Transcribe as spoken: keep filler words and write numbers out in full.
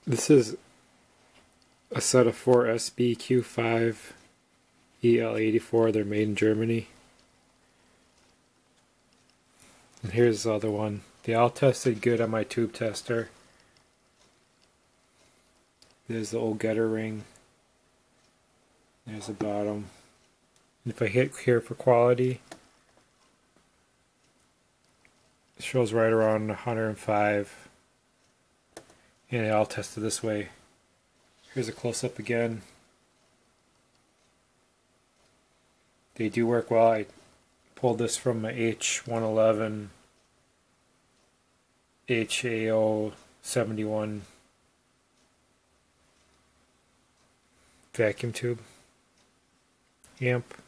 This is a set of four S B Q five E L eighty-four. They're made in Germany. And here's the other one. They all tested good on my tube tester. There's the old getter ring. There's the bottom. And if I hit here for quality, it shows right around one hundred five. And they all tested this way. Here's a close-up again. They do work well. I pulled this from my H one eleven H A O seventy-one vacuum tube amp.